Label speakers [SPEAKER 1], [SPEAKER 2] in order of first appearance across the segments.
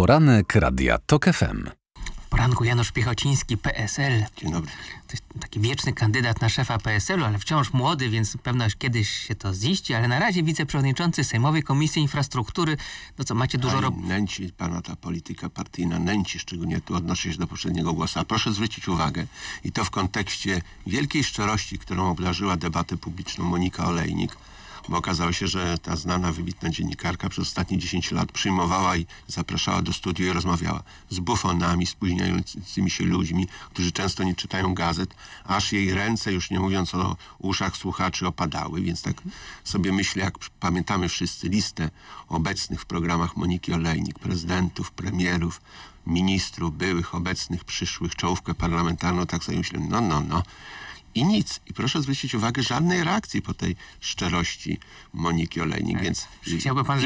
[SPEAKER 1] Poranek Radia TOK FM.
[SPEAKER 2] W poranku Janusz Piechociński, PSL.
[SPEAKER 3] Dzień dobry.
[SPEAKER 2] To jest taki wieczny kandydat na szefa PSL-u, ale wciąż młody, więc pewno kiedyś się to ziści, ale na razie wiceprzewodniczący Sejmowej Komisji Infrastruktury. No co, macie dużo roboty?
[SPEAKER 3] Nęci pana ta polityka partyjna, nęci, szczególnie tu odnoszę się do poprzedniego głosu. A proszę zwrócić uwagę, i to w kontekście wielkiej szczerości, którą obdarzyła debatę publiczną Monika Olejnik, bo okazało się, że ta znana, wybitna dziennikarka przez ostatnie 10 lat przyjmowała i zapraszała do studiu i rozmawiała z bufonami, spóźniającymi się ludźmi, którzy często nie czytają gazet, aż jej ręce, już nie mówiąc o uszach słuchaczy, opadały. Więc tak sobie myślę, jak pamiętamy wszyscy listę obecnych w programach Moniki Olejnik, prezydentów, premierów, ministrów, byłych, obecnych, przyszłych, czołówkę parlamentarną, tak sobie myślę, no. I nic. I proszę zwrócić uwagę, żadnej reakcji po tej szczerości Moniki Olejnik, więc
[SPEAKER 2] Chciałby pan,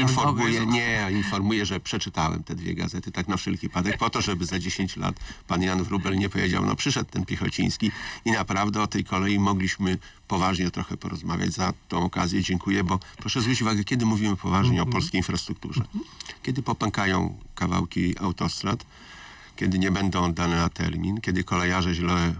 [SPEAKER 3] informuję, że przeczytałem te dwie gazety, tak na wszelki wypadek, po to, żeby za 10 lat pan Jan Wróbel nie powiedział, no przyszedł ten Piechociński i naprawdę o tej kolei mogliśmy poważnie trochę porozmawiać. Za tą okazję dziękuję, bo proszę zwrócić uwagę, kiedy mówimy poważnie o polskiej infrastrukturze. Kiedy popękają kawałki autostrad, kiedy nie będą oddane na termin, kiedy kolejarze źle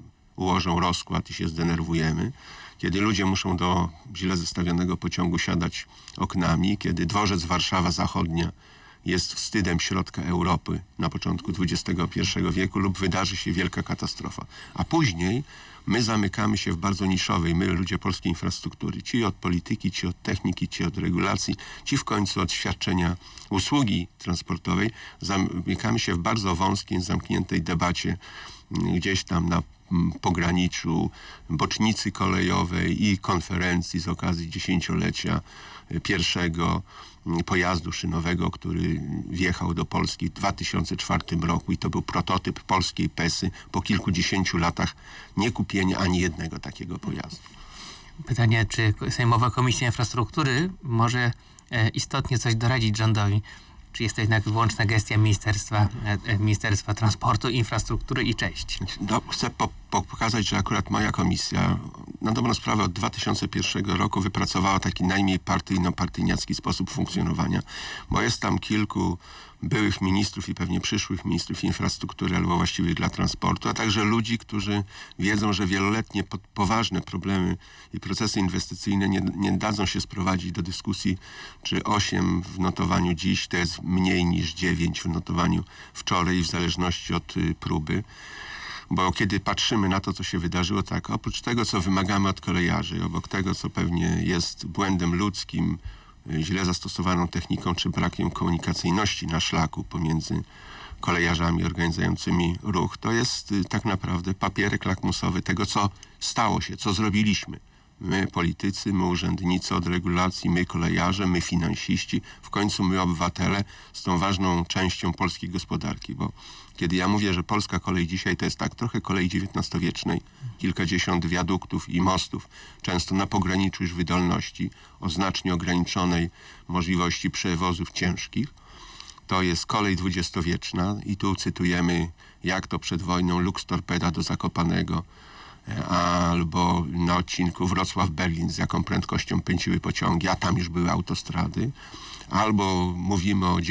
[SPEAKER 3] ułożą rozkład i się zdenerwujemy, kiedy ludzie muszą do źle zestawionego pociągu siadać oknami, kiedy dworzec Warszawa Zachodnia jest wstydem środka Europy na początku XXI wieku lub wydarzy się wielka katastrofa. A później my zamykamy się w bardzo niszowej, my ludzie polskiej infrastruktury, ci od polityki, ci od techniki, ci od regulacji, ci w końcu od świadczenia usługi transportowej, zamykamy się w bardzo wąskiej, zamkniętej debacie gdzieś tam na pograniczu bocznicy kolejowej i konferencji z okazji 10-lecia pierwszego pojazdu szynowego, który wjechał do Polski w 2004 roku i to był prototyp polskiej PESY po kilkudziesięciu latach nie kupienia ani jednego takiego pojazdu. Pytanie,
[SPEAKER 2] czy Sejmowa Komisja Infrastruktury może istotnie coś doradzić rządowi? Czy jest to jednak wyłączna gestia Ministerstwa Transportu, Infrastruktury i cześć?
[SPEAKER 3] No, chcę pokazać, że akurat moja komisja na dobrą sprawę od 2001 roku wypracowała taki najmniej partyjno-partyjniacki sposób funkcjonowania, bo jest tam kilku byłych ministrów i pewnie przyszłych ministrów infrastruktury albo właściwie dla transportu, a także ludzi, którzy wiedzą, że wieloletnie poważne problemy i procesy inwestycyjne nie dadzą się sprowadzić do dyskusji, czy 8 w notowaniu dziś to jest mniej niż 9 w notowaniu wczoraj, w zależności od próby. Bo kiedy patrzymy na to, co się wydarzyło, tak, oprócz tego, co wymagamy od kolejarzy, obok tego, co pewnie jest błędem ludzkim, źle zastosowaną techniką czy brakiem komunikacyjności na szlaku pomiędzy kolejarzami organizującymi ruch, to jest tak naprawdę papierek lakmusowy tego, co stało się, co zrobiliśmy. My politycy, my urzędnicy od regulacji, my kolejarze, my finansiści, w końcu my obywatele z tą ważną częścią polskiej gospodarki, bo kiedy ja mówię, że polska kolej dzisiaj to jest tak trochę kolei XIX-wiecznej, kilkadziesiąt wiaduktów i mostów, często na pograniczu już wydolności, o znacznie ograniczonej możliwości przewozów ciężkich, to jest kolej dwudziestowieczna i tu cytujemy, jak to przed wojną Lux Torpeda do Zakopanego, albo na odcinku Wrocław-Berlin, z jaką prędkością pędziły pociągi, a tam już były autostrady, albo mówimy o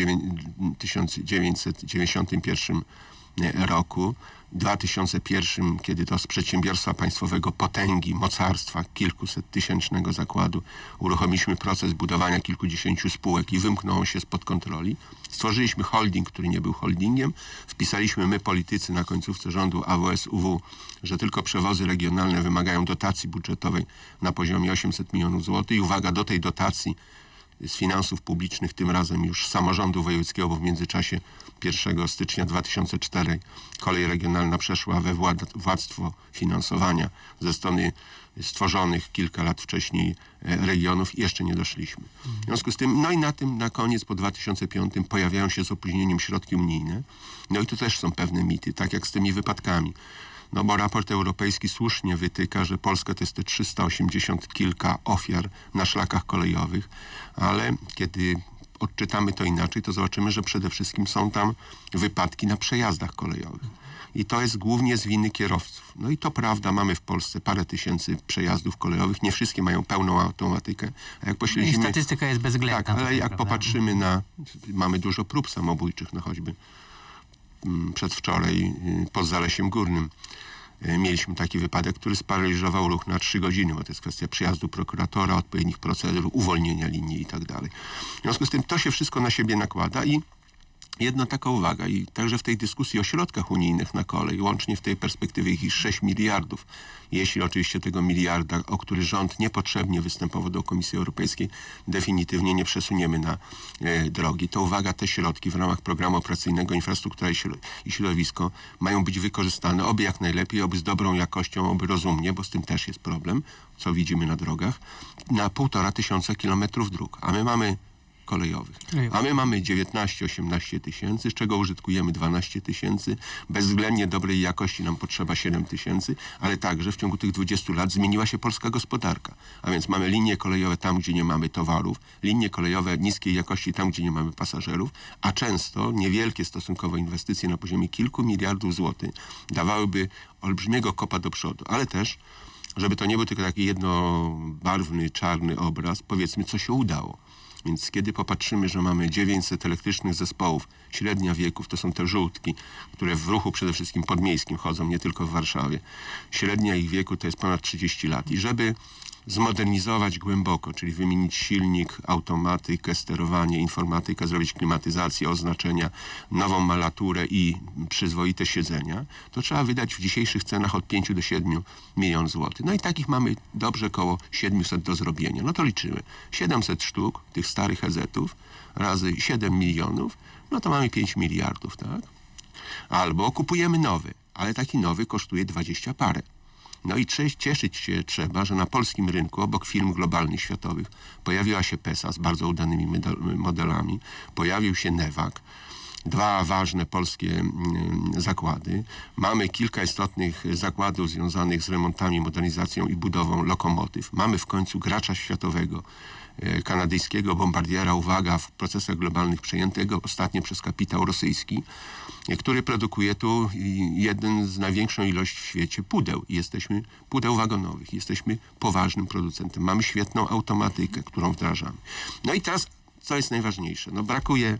[SPEAKER 3] 1991 roku, 2001, kiedy to z przedsiębiorstwa państwowego potęgi, mocarstwa, kilkusettysięcznego zakładu uruchomiliśmy proces budowania kilkudziesięciu spółek i wymknął się spod kontroli. Stworzyliśmy holding, który nie był holdingiem. Wpisaliśmy my, politycy, na końcówce rządu AWS-UW, że tylko przewozy regionalne wymagają dotacji budżetowej na poziomie 800 milionów złotych. I uwaga, do tej dotacji z finansów publicznych, tym razem już samorządu wojewódzkiego, bo w międzyczasie 1 stycznia 2004 kolej regionalna przeszła we władztwo finansowania ze strony stworzonych kilka lat wcześniej regionów i jeszcze nie doszliśmy. W związku z tym, no i na tym na koniec po 2005 pojawiają się z opóźnieniem środki unijne. No i tu też są pewne mity, tak jak z tymi wypadkami. No bo raport europejski słusznie wytyka, że Polska to jest te 380 kilka ofiar na szlakach kolejowych, ale kiedy odczytamy to inaczej, to zobaczymy, że przede wszystkim są tam wypadki na przejazdach kolejowych. I to jest głównie z winy kierowców. No i to prawda, mamy w Polsce parę tysięcy przejazdów kolejowych, nie wszystkie mają pełną automatykę. A jak pośledzimy...
[SPEAKER 2] I statystyka jest bezwzględna.
[SPEAKER 3] Tak, ale
[SPEAKER 2] tutaj,
[SPEAKER 3] jak
[SPEAKER 2] prawda?
[SPEAKER 3] popatrzymy na... Mamy dużo prób samobójczych, no choćby przedwczoraj pod Zalesiem Górnym. Mieliśmy taki wypadek, który sparaliżował ruch na 3 godziny, bo to jest kwestia przyjazdu prokuratora, odpowiednich procedur, uwolnienia linii i tak dalej. W związku z tym to się wszystko na siebie nakłada i jedna taka uwaga, i także w tej dyskusji o środkach unijnych na kolej, łącznie w tej perspektywie ich 6 miliardów, jeśli oczywiście tego miliarda, o który rząd niepotrzebnie występował do Komisji Europejskiej, definitywnie nie przesuniemy na drogi, to uwaga, te środki w ramach programu operacyjnego Infrastruktura i Środowisko mają być wykorzystane oby jak najlepiej, oby z dobrą jakością, oby rozumnie, bo z tym też jest problem, co widzimy na drogach, na 1500 kilometrów dróg, a my mamy kolejowych. A my mamy 19-18 tysięcy, z czego użytkujemy 12 tysięcy. Bezwzględnie dobrej jakości nam potrzeba 7 tysięcy, ale także w ciągu tych 20 lat zmieniła się polska gospodarka. A więc mamy linie kolejowe tam, gdzie nie mamy towarów, linie kolejowe niskiej jakości tam, gdzie nie mamy pasażerów, a często niewielkie stosunkowo inwestycje na poziomie kilku miliardów złotych dawałyby olbrzymiego kopa do przodu, ale też żeby to nie był tylko taki jednobarwny, czarny obraz, powiedzmy, co się udało. Więc kiedy popatrzymy, że mamy 900 elektrycznych zespołów, średnia wieków, to są te żółtki, które w ruchu przede wszystkim podmiejskim chodzą, nie tylko w Warszawie. Średnia ich wieku to jest ponad 30 lat. I żeby zmodernizować głęboko, czyli wymienić silnik, automatykę, sterowanie, informatykę, zrobić klimatyzację, oznaczenia, nową malaturę i przyzwoite siedzenia, to trzeba wydać w dzisiejszych cenach od 5 do 7 milionów złotych. No i takich mamy dobrze około 700 do zrobienia. No to liczymy. 700 sztuk tych starych EZ-ów razy 7 milionów, no to mamy 5 miliardów, tak? Albo kupujemy nowy, ale taki nowy kosztuje 20 parę. No i cieszyć się trzeba, że na polskim rynku obok firm globalnych, światowych pojawiła się PESA z bardzo udanymi modelami, pojawił się Newag, 2 ważne polskie zakłady. Mamy kilka istotnych zakładów związanych z remontami, modernizacją i budową lokomotyw. Mamy w końcu gracza światowego, kanadyjskiego bombardiera, uwaga, w procesach globalnych przejętego ostatnio przez kapitał rosyjski, który produkuje tu jeden z największą ilość w świecie pudeł wagonowych. Jesteśmy poważnym producentem. Mamy świetną automatykę, którą wdrażamy. No i teraz, co jest najważniejsze? No brakuje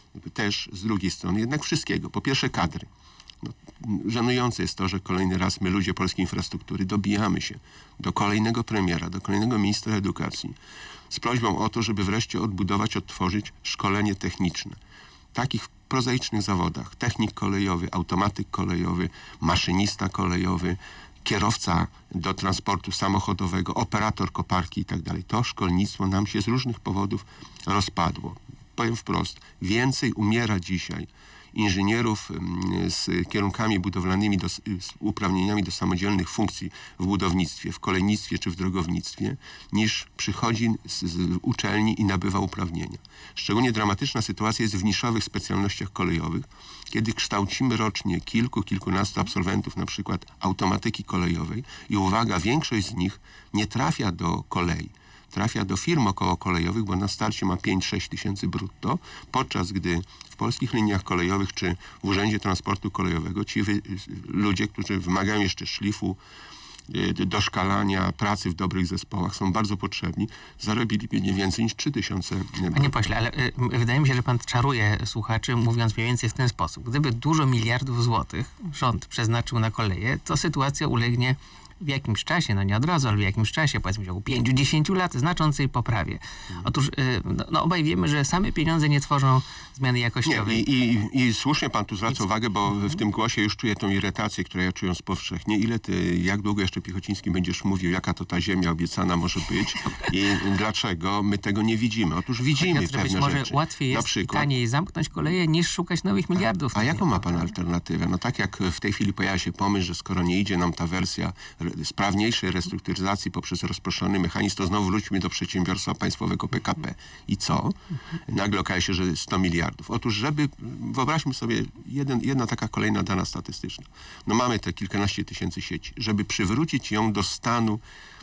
[SPEAKER 3] też z drugiej strony jednak wszystkiego. Po pierwsze kadry. No, żenujące jest to, że kolejny raz my, ludzie polskiej infrastruktury, dobijamy się do kolejnego premiera, do kolejnego ministra edukacji z prośbą o to, żeby wreszcie odtworzyć szkolenie techniczne. Takich prozaicznych zawodach. Technik kolejowy, automatyk kolejowy, maszynista kolejowy, kierowca do transportu samochodowego, operator koparki i tak dalej. To szkolnictwo nam się z różnych powodów rozpadło. Powiem wprost, więcej umiera dzisiaj inżynierów z kierunkami budowlanymi, z uprawnieniami do samodzielnych funkcji w budownictwie, w kolejnictwie czy w drogownictwie, niż przychodzi z uczelni i nabywa uprawnienia. Szczególnie dramatyczna sytuacja jest w niszowych specjalnościach kolejowych, kiedy kształcimy rocznie kilkunastu absolwentów, na przykład automatyki kolejowej i uwaga, większość z nich nie trafia do kolei. Trafia do firm okołokolejowych, bo na starcie ma 5-6 tysięcy brutto, podczas gdy w polskich liniach kolejowych czy w Urzędzie Transportu Kolejowego ci ludzie, którzy wymagają jeszcze szlifu, doszkalania, pracy w dobrych zespołach, są bardzo potrzebni, zarobiliby nie więcej niż 3000 brutto.
[SPEAKER 2] Panie pośle, ale wydaje mi się, że pan czaruje słuchaczy, mówiąc mniej więcej w ten sposób. Gdyby dużo miliardów złotych rząd przeznaczył na koleje, to sytuacja ulegnie w jakimś czasie, no nie od razu, ale w jakimś czasie, powiedzmy w ciągu 5-10 lat, znaczącej poprawie. Otóż obaj wiemy, że same pieniądze nie tworzą zmiany jakościowej.
[SPEAKER 3] I słusznie pan tu zwraca uwagę, bo w tym głosie już czuję tą irytację, która ja czuję powszechnie. Jak długo jeszcze Piechociński będziesz mówił, jaka to ta ziemia obiecana może być i dlaczego my tego nie widzimy? Otóż widzimy
[SPEAKER 2] Piotrze,
[SPEAKER 3] pewne
[SPEAKER 2] być może
[SPEAKER 3] rzeczy.
[SPEAKER 2] łatwiej jest
[SPEAKER 3] na przykład,
[SPEAKER 2] taniej zamknąć koleje, niż szukać nowych miliardów.
[SPEAKER 3] A jaką ma pan alternatywę? No tak jak w tej chwili pojawia się pomysł, że skoro nie idzie nam ta wersja sprawniejszej restrukturyzacji poprzez rozproszony mechanizm, to znowu wróćmy do przedsiębiorstwa państwowego PKP. I co? Nagle okaże się, że 100 miliardów. Otóż, wyobraźmy sobie jedna taka kolejna dana statystyczna. No mamy te kilkanaście tysięcy sieci. Żeby przywrócić ją do stanu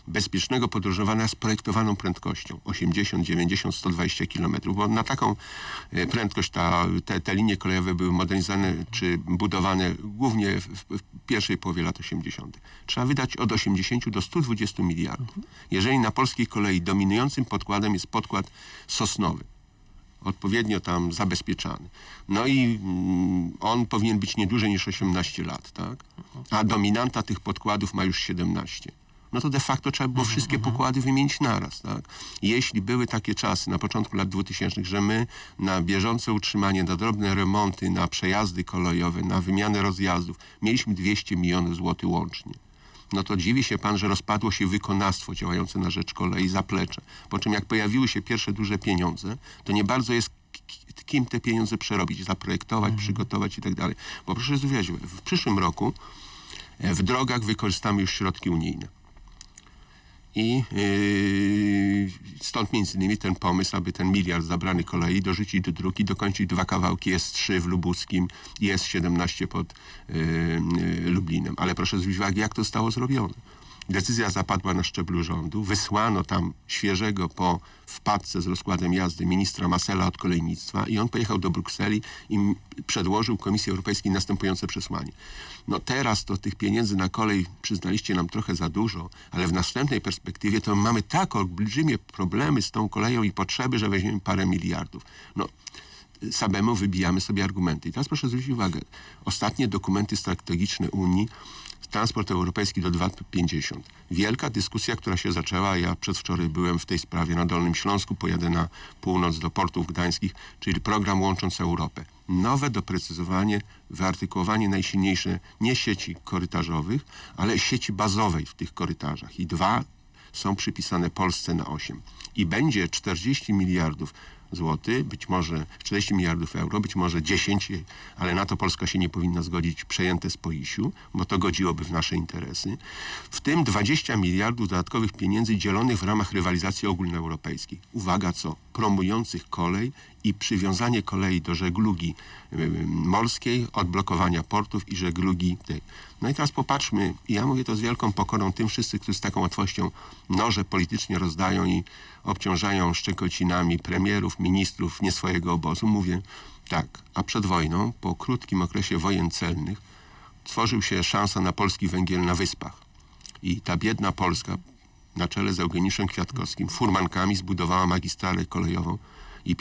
[SPEAKER 3] bezpiecznego podróżowania z projektowaną prędkością 80, 90, 120 km, bo na taką prędkość te linie kolejowe były modernizowane czy budowane głównie w pierwszej połowie lat 80. Trzeba wydać od 80 do 120 miliardów. Jeżeli na polskiej kolei dominującym podkładem jest podkład sosnowy, odpowiednio tam zabezpieczany. No i on powinien być nie dłużej niż 18 lat, tak? A dominanta tych podkładów ma już 17. No to de facto trzeba było wszystkie pokłady wymienić naraz, tak? Jeśli były takie czasy na początku lat 2000, że my na bieżące utrzymanie, na drobne remonty, na przejazdy kolejowe, na wymianę rozjazdów mieliśmy 200 milionów złotych łącznie. No to dziwi się pan, że rozpadło się wykonawstwo działające na rzecz kolei, zaplecze. Po czym jak pojawiły się pierwsze duże pieniądze, to nie bardzo jest kim te pieniądze przerobić, zaprojektować, przygotować i tak dalej. Bo proszę zrozumieć, w przyszłym roku w drogach wykorzystamy już środki unijne. I stąd między innymi ten pomysł, aby ten miliard zabrany kolei dorzucić do dróg i dokończyć 2 kawałki S3 w Lubuskim i S17 pod Lublinem. Ale proszę zwrócić uwagę, jak to zostało zrobione. Decyzja zapadła na szczeblu rządu, wysłano tam świeżego po wpadce z rozkładem jazdy ministra Masela od kolejnictwa i on pojechał do Brukseli i przedłożył Komisji Europejskiej następujące przesłanie. No teraz to tych pieniędzy na kolej przyznaliście nam trochę za dużo, ale w następnej perspektywie to mamy tak olbrzymie problemy z tą koleją i potrzeby, że weźmiemy parę miliardów. No, samemu wybijamy sobie argumenty. I teraz proszę zwrócić uwagę, ostatnie dokumenty strategiczne Unii, transport europejski do 2050. Wielka dyskusja, która się zaczęła. Ja przedwczoraj byłem w tej sprawie na Dolnym Śląsku, pojadę na północ do portów gdańskich, czyli program łączący Europę. Nowe doprecyzowanie, wyartykułowanie najsilniejsze nie sieci korytarzowych, ale sieci bazowej w tych korytarzach. I 2 są przypisane Polsce na 8. I będzie 40 miliardów złotych, być może 40 miliardów euro, być może 10, ale na to Polska się nie powinna zgodzić, przejęte z PO-IiŚ-u, bo to godziłoby w nasze interesy. W tym 20 miliardów dodatkowych pieniędzy dzielonych w ramach rywalizacji ogólnoeuropejskiej. Uwaga co? Promujących kolej i przywiązanie kolei do żeglugi morskiej, odblokowania portów i żeglugi tej. No i teraz popatrzmy, i ja mówię to z wielką pokorą tym wszyscy, którzy z taką łatwością noże politycznie rozdają i obciążają szczekocinami premierów, ministrów nie swojego obozu. Mówię tak, a przed wojną, po krótkim okresie wojen celnych, tworzył się szansa na polski węgiel na wyspach. I ta biedna Polska na czele z Eugeniuszem Kwiatkowskim furmankami zbudowała magistralę kolejową i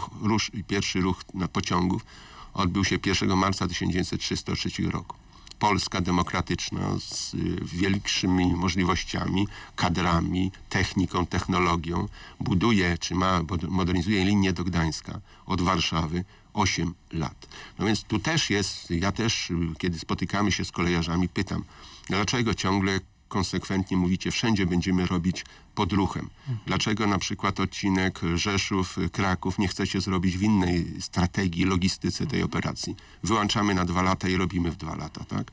[SPEAKER 3] pierwszy ruch na pociągów odbył się 1 marca 1933 roku. Polska demokratyczna z większymi możliwościami, kadrami, techniką, technologią buduje, czy modernizuje linię do Gdańska od Warszawy 8 lat. No więc tu też jest, ja też, kiedy spotykamy się z kolejarzami, pytam, dlaczego ciągle konsekwentnie mówicie, wszędzie będziemy robić pod ruchem. Dlaczego na przykład odcinek Rzeszów-Kraków nie chcecie zrobić w innej strategii, logistyce tej operacji? Wyłączamy na 2 lata i robimy w 2 lata, tak?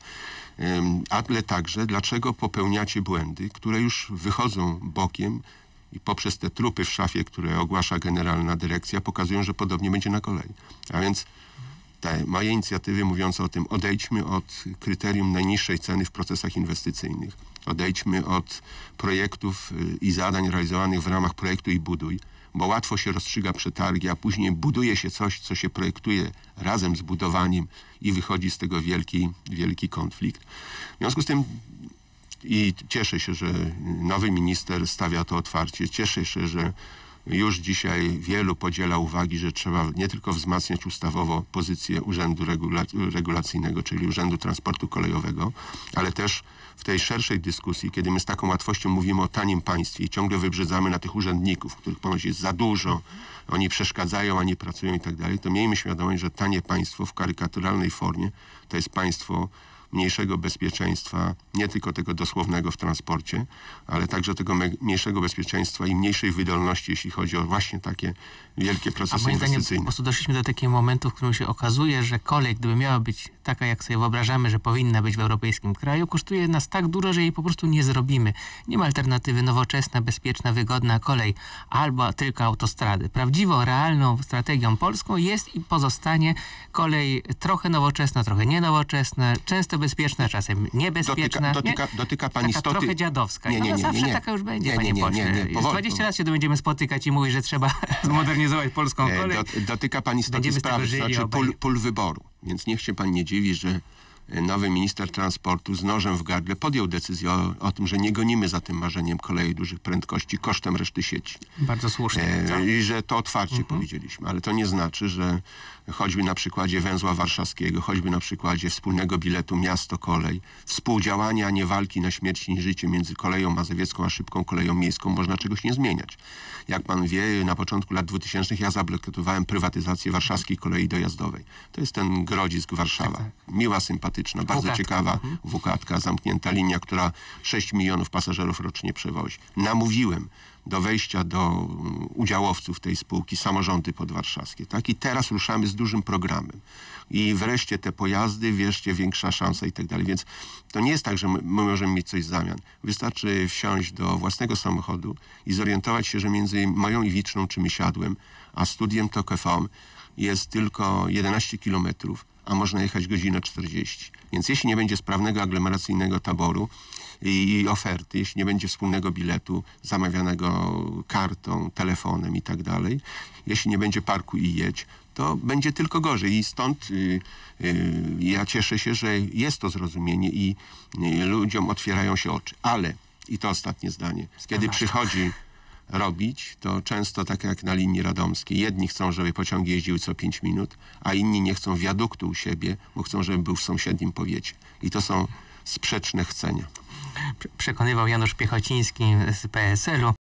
[SPEAKER 3] Ale także, dlaczego popełniacie błędy, które już wychodzą bokiem i poprzez te trupy w szafie, które ogłasza generalna dyrekcja, pokazują, że podobnie będzie na kolei. A więc te moje inicjatywy mówiące o tym, odejdźmy od kryterium najniższej ceny w procesach inwestycyjnych. Odejdźmy od projektów i zadań realizowanych w ramach projektu i buduj, bo łatwo się rozstrzyga przetargi, a później buduje się coś, co się projektuje razem z budowaniem i wychodzi z tego wielki konflikt. W związku z tym i cieszę się, że nowy minister stawia to otwarcie. Cieszę się, że już dzisiaj wielu podziela uwagi, że trzeba nie tylko wzmacniać ustawowo pozycję Urzędu Regulacyjnego, czyli Urzędu Transportu Kolejowego, ale też w tej szerszej dyskusji, kiedy my z taką łatwością mówimy o tanim państwie i ciągle wybrzydzamy na tych urzędników, których ponoć jest za dużo, oni przeszkadzają, a nie pracują i tak dalej, to miejmy świadomość, że tanie państwo w karykaturalnej formie to jest państwo mniejszego bezpieczeństwa, nie tylko tego dosłownego w transporcie, ale także tego mniejszego bezpieczeństwa i mniejszej wydolności, jeśli chodzi o właśnie takie wielkie procesy inwestycyjne.
[SPEAKER 2] Po prostu doszliśmy do takiego momentu, w którym się okazuje, że kolej, gdyby miała być taka, jak sobie wyobrażamy, że powinna być w europejskim kraju, kosztuje nas tak dużo, że jej po prostu nie zrobimy. Nie ma alternatywy nowoczesna, bezpieczna, wygodna kolej albo tylko autostrady. Prawdziwą, realną strategią polską jest i pozostanie kolej trochę nowoczesna, trochę nienowoczesna, często to bezpieczna, czasem niebezpieczna.
[SPEAKER 3] Dotyka pan
[SPEAKER 2] taka
[SPEAKER 3] istoty...
[SPEAKER 2] trochę dziadowska.
[SPEAKER 3] Nie,
[SPEAKER 2] No zawsze taka już będzie, panie pośle.
[SPEAKER 3] Powoli.
[SPEAKER 2] 20 lat się tu będziemy spotykać i mówić, że trzeba zmodernizować polską kolej.
[SPEAKER 3] Dotyka pan istoty
[SPEAKER 2] Będziemy z tego
[SPEAKER 3] sprawy,
[SPEAKER 2] żyli
[SPEAKER 3] znaczy
[SPEAKER 2] obaj.
[SPEAKER 3] pól wyboru. Więc niech się pan nie dziwi, że nowy minister transportu z nożem w gardle podjął decyzję o tym, że nie gonimy za tym marzeniem kolei dużych prędkości kosztem reszty sieci.
[SPEAKER 2] Bardzo słusznie.
[SPEAKER 3] I że to otwarcie powiedzieliśmy. Ale to nie znaczy, że choćby na przykładzie węzła warszawskiego, choćby na przykładzie wspólnego biletu miasto-kolej, współdziałania, a nie walki na śmierć i życie między koleją mazowiecką a szybką koleją miejską, można czegoś nie zmieniać. Jak pan wie, na początku lat 2000 ja zablokowałem prywatyzację warszawskiej kolei dojazdowej. To jest ten Grodzisk-Warszawa.
[SPEAKER 2] Tak.
[SPEAKER 3] Miła, sympatyczna, bardzo
[SPEAKER 2] WKATka.
[SPEAKER 3] ciekawa WKATka, zamknięta linia, która 6 milionów pasażerów rocznie przewozi. Namówiłem do wejścia do udziałowców tej spółki samorządy podwarszawskie. Tak? I teraz ruszamy z dużym programem. I wreszcie te pojazdy, wreszcie większa szansa i tak dalej. Więc to nie jest tak, że my możemy mieć coś w zamian. Wystarczy wsiąść do własnego samochodu i zorientować się, że między moją Iwiczną czy Mysiadłem, a studiem TOK FM jest tylko 11 kilometrów, a można jechać godzinę 40. Więc jeśli nie będzie sprawnego aglomeracyjnego taboru i oferty, jeśli nie będzie wspólnego biletu zamawianego kartą, telefonem i tak dalej, jeśli nie będzie parku i jedź, to będzie tylko gorzej. I stąd ja cieszę się, że jest to zrozumienie i ludziom otwierają się oczy. Ale, i to ostatnie zdanie, kiedy przychodzi robić, to często tak jak na linii radomskiej. Jedni chcą, żeby pociągi jeździły co 5 minut, a inni nie chcą wiaduktu u siebie, bo chcą, żeby był w sąsiednim powiecie. I to są sprzeczne chcenia.
[SPEAKER 2] Przekonywał Janusz Piechociński z PSL-u.